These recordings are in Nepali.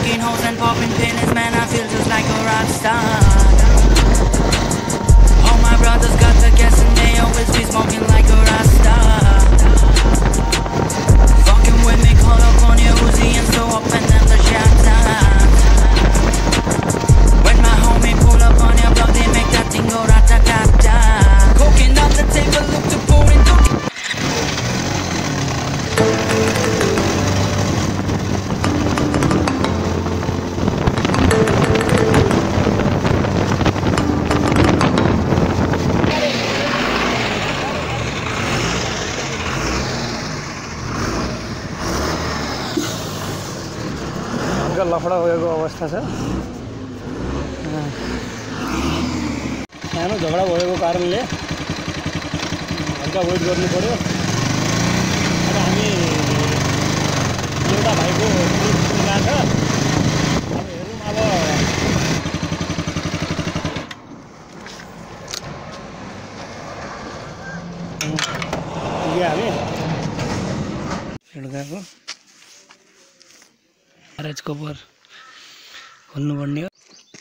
Smoking hoes and popping pills, man, I feel just like a rock star. All my brothers got the gas and they always be smoking like a rock star. Fucking with me, call up on your Uzi and so up and then the shot down. When my homie pull up on your block, they make that thing go rat-ta-ta-ta. Coking on the table, look to pour into. लफडा भएको अवस्था छ। सानो झगडा भएको कारणले हल्का वेट गर्नु पर्यो। अब हामी एउटा भाइको जान्छ। अब हेरौँ अब हामी गएको ग्यारेज कभर खोल्नुपर्ने हो।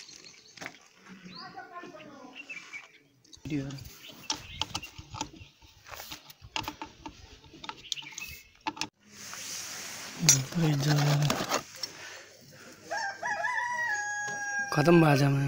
खत्म बाजामा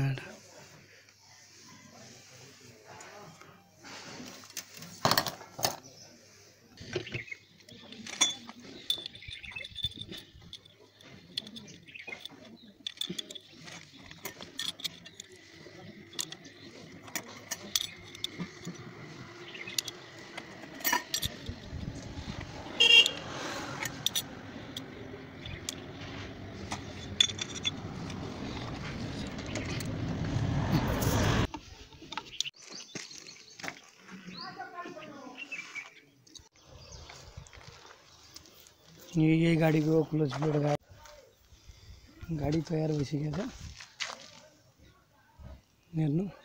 यही गाडीको क्लोज प्लेट गाडी तयार भइसकेको छ। हेर्नु